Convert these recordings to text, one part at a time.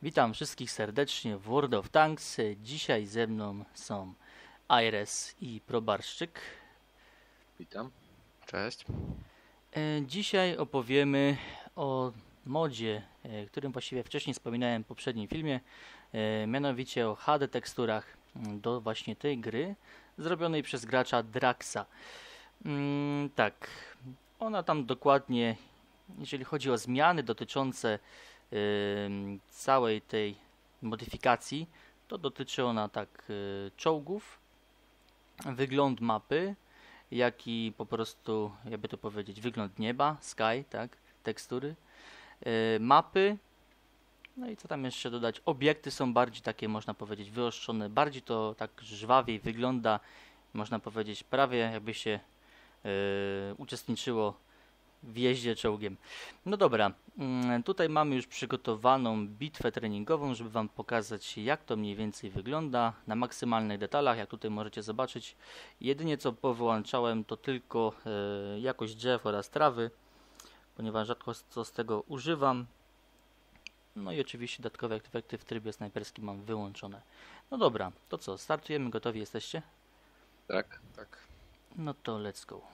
Witam wszystkich serdecznie w World of Tanks. Dzisiaj ze mną są Aires i Probarszczyk. Witam. Cześć. Dzisiaj opowiemy o modzie, którym właściwie wcześniej wspominałem w poprzednim filmie, mianowicie o HD teksturach do właśnie tej gry, zrobionej przez gracza Draxa. Tak, ona tam dokładnie, jeżeli chodzi o zmiany dotyczące całej tej modyfikacji, to dotyczy ona tak czołgów, wygląd mapy, jak i po prostu, jakby to powiedzieć, wygląd nieba, sky, tak, tekstury, mapy, no i co tam jeszcze dodać, obiekty są bardziej takie, można powiedzieć, wyostrzone, bardziej to tak żwawiej wygląda, można powiedzieć, prawie jakby się uczestniczyło w jeździe czołgiem. No dobra, tutaj mamy już przygotowaną bitwę treningową, żeby Wam pokazać, jak to mniej więcej wygląda na maksymalnych detalach, jak tutaj możecie zobaczyć. Jedynie co powyłączałem to tylko jakość drzew oraz trawy, ponieważ rzadko co z tego używam. No i oczywiście dodatkowe efekty w trybie snajperskim mam wyłączone. No dobra, to co, startujemy, gotowi jesteście? Tak. Tak. No to let's go.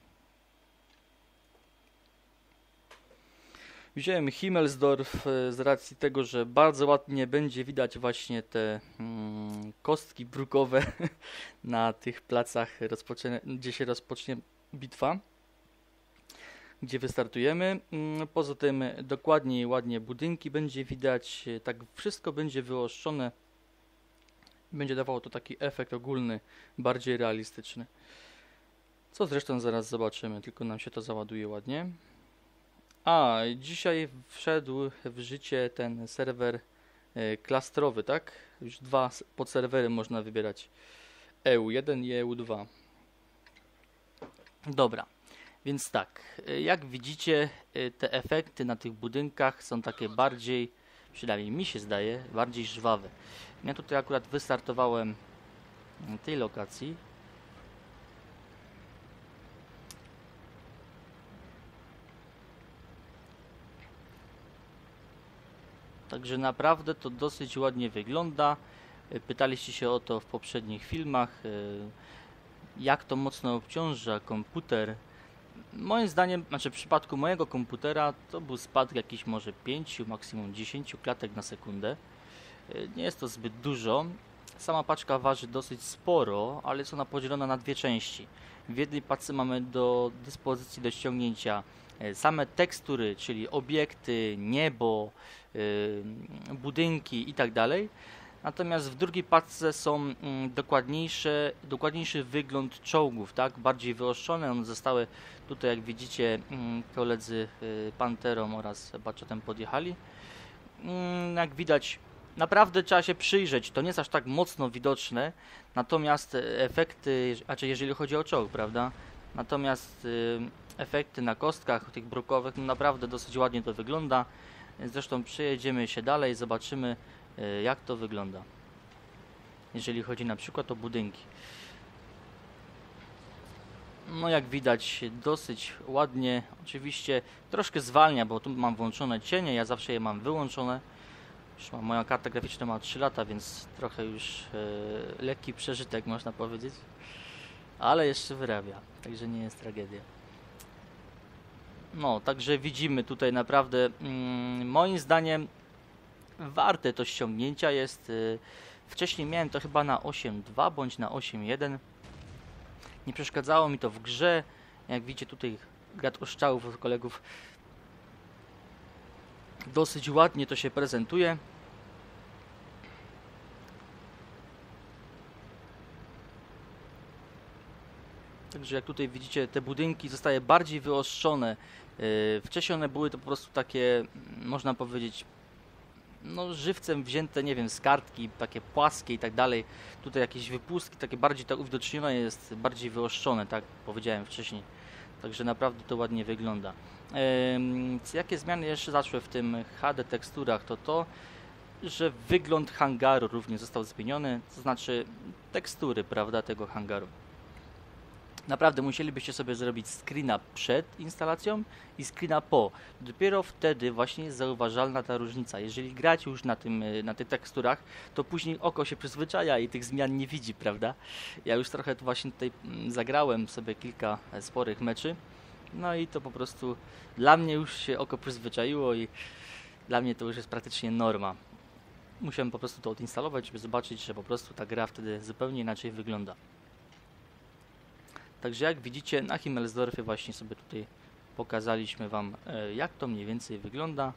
Wziąłem Himmelsdorf z racji tego, że bardzo ładnie będzie widać właśnie te kostki brukowe na tych placach, gdzie się rozpocznie bitwa, gdzie wystartujemy. Poza tym dokładnie i ładnie budynki będzie widać, tak wszystko będzie wyoszczone. Będzie dawało to taki efekt ogólny, bardziej realistyczny. Co zresztą zaraz zobaczymy, tylko nam się to załaduje ładnie. A, dzisiaj wszedł w życie ten serwer klastrowy, tak? Już dwa podserwery można wybierać. EU1 i EU2. Dobra, więc tak, jak widzicie, te efekty na tych budynkach są takie bardziej, przynajmniej mi się zdaje, bardziej żwawe. Ja tutaj akurat wystartowałem tej lokacji. Także naprawdę to dosyć ładnie wygląda. Pytaliście się o to w poprzednich filmach, jak to mocno obciąża komputer. Moim zdaniem, znaczy w przypadku mojego komputera to był spadek jakiś może 5, maksimum 10 klatek na sekundę. Nie jest to zbyt dużo. Sama paczka waży dosyć sporo, ale jest ona podzielona na dwie części. W jednej paczce mamy do dyspozycji do ściągnięcia same tekstury, czyli obiekty, niebo, budynki i tak dalej. Natomiast w drugiej paczce są dokładniejszy wygląd czołgów, tak? Bardziej wyostrzone. One zostały tutaj, jak widzicie, koledzy Panterą oraz Baczetem podjechali. Jak widać, naprawdę trzeba się przyjrzeć, to nie jest aż tak mocno widoczne, natomiast efekty, znaczy jeżeli chodzi o czołg, prawda? Natomiast efekty na kostkach tych brukowych, no naprawdę dosyć ładnie to wygląda. Zresztą przejedziemy się dalej, zobaczymy jak to wygląda, jeżeli chodzi na przykład o budynki. No jak widać dosyć ładnie, oczywiście troszkę zwalnia, bo tu mam włączone cienie, ja zawsze je mam wyłączone. Moja karta graficzna ma 3 lata, więc trochę już lekki przeżytek można powiedzieć, ale jeszcze wyrabia, także nie jest tragedia. No, także widzimy tutaj naprawdę, moim zdaniem warte to ściągnięcia jest. Wcześniej miałem to chyba na 8.2 bądź na 8.1. Nie przeszkadzało mi to w grze. Jak widzicie tutaj grad oszczałów od kolegów. Dosyć ładnie to się prezentuje. Także jak tutaj widzicie, te budynki zostały bardziej wyostrzone. Wcześniej one były to po prostu takie, można powiedzieć, no żywcem wzięte, nie wiem, z kartki, takie płaskie i tak dalej. Tutaj jakieś wypustki, takie bardziej to uwidocznione jest, bardziej wyostrzone, tak powiedziałem wcześniej. Także naprawdę to ładnie wygląda. Jakie zmiany jeszcze zaszły w tym HD teksturach, to, że wygląd hangaru również został zmieniony, to znaczy tekstury, prawda, tego hangaru. Naprawdę musielibyście sobie zrobić screena przed instalacją i screena po. Dopiero wtedy właśnie jest zauważalna ta różnica. Jeżeli grać już na tych teksturach, to później oko się przyzwyczaja i tych zmian nie widzi, prawda? Ja już trochę tu właśnie tutaj zagrałem sobie kilka sporych meczy. No i to po prostu dla mnie już się oko przyzwyczaiło i dla mnie to już jest praktycznie norma. Musiałem po prostu to odinstalować, żeby zobaczyć, że po prostu ta gra wtedy zupełnie inaczej wygląda. Także jak widzicie, na Himmelsdorfie właśnie sobie tutaj pokazaliśmy Wam, jak to mniej więcej wygląda.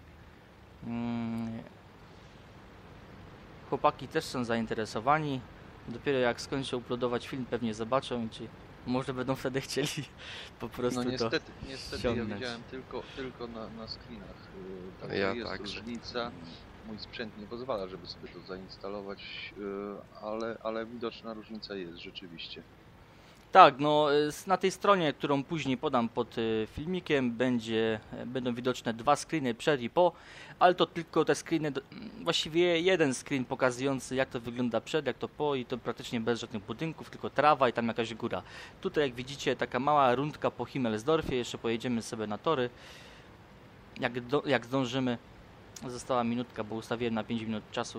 Chłopaki też są zainteresowani. Dopiero jak skończą uploadować film, pewnie zobaczą, czy może będą wtedy chcieli po prostu No to niestety ja ściągnąć. widziałem tylko na screenach. Także Ja jest także. różnica. Mój sprzęt nie pozwala, żeby sobie to zainstalować, ale widoczna różnica jest rzeczywiście. Tak, no na tej stronie, którą później podam pod filmikiem, będą widoczne dwa screeny przed i po, ale to tylko te screeny, właściwie jeden screen pokazujący jak to wygląda przed, jak to po i to praktycznie bez żadnych budynków, tylko trawa i tam jakaś góra. Tutaj jak widzicie taka mała rundka po Himmelsdorfie, jeszcze pojedziemy sobie na tory, jak zdążymy. Została minutka, bo ustawiłem na 5 minut czasu.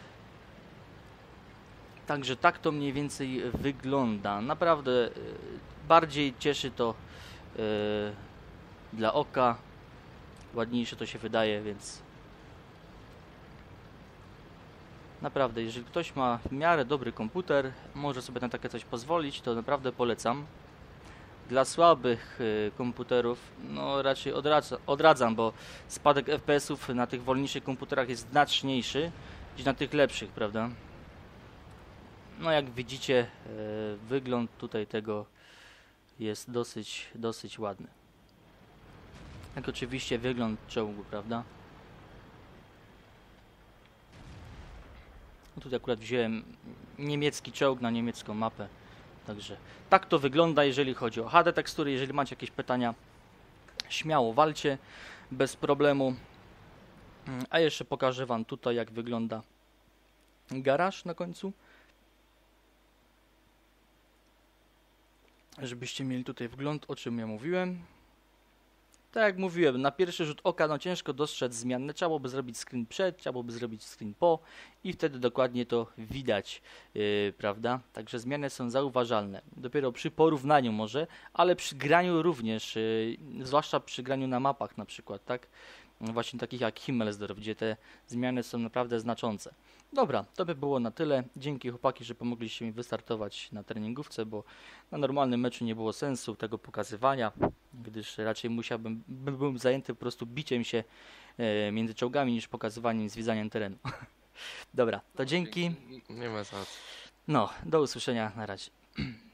Także tak to mniej więcej wygląda. Naprawdę bardziej cieszy to dla oka. Ładniejsze to się wydaje, więc naprawdę, jeżeli ktoś ma w miarę dobry komputer, może sobie na takie coś pozwolić, to naprawdę polecam. Dla słabych komputerów, no raczej odradzam, bo spadek FPS-ów na tych wolniejszych komputerach jest znaczniejszy niż na tych lepszych, prawda? No jak widzicie, wygląd tutaj tego jest dosyć ładny. Jak oczywiście wygląd czołgu, prawda? No tutaj akurat wziąłem niemiecki czołg na niemiecką mapę. Także tak to wygląda, jeżeli chodzi o HD tekstury. Jeżeli macie jakieś pytania, śmiało walcie, bez problemu. A jeszcze pokażę Wam tutaj, jak wygląda garaż na końcu. Żebyście mieli tutaj wgląd, o czym ja mówiłem. Tak jak mówiłem, na pierwszy rzut oka no ciężko dostrzec zmiany. Trzeba byłoby zrobić screen przed, trzeba byłoby zrobić screen po i wtedy dokładnie to widać, prawda? Także zmiany są zauważalne. Dopiero przy porównaniu może, ale przy graniu również, zwłaszcza przy graniu na mapach na przykład, tak? Właśnie takich jak Himmelsdorf, gdzie te zmiany są naprawdę znaczące. Dobra, to by było na tyle. Dzięki chłopaki, że pomogliście mi wystartować na treningówce, bo na normalnym meczu nie było sensu tego pokazywania, gdyż raczej byłem zajęty po prostu biciem się między czołgami niż pokazywaniem, zwiedzaniem terenu. Dobra, to dzięki. Nie ma za co. No, do usłyszenia, na razie.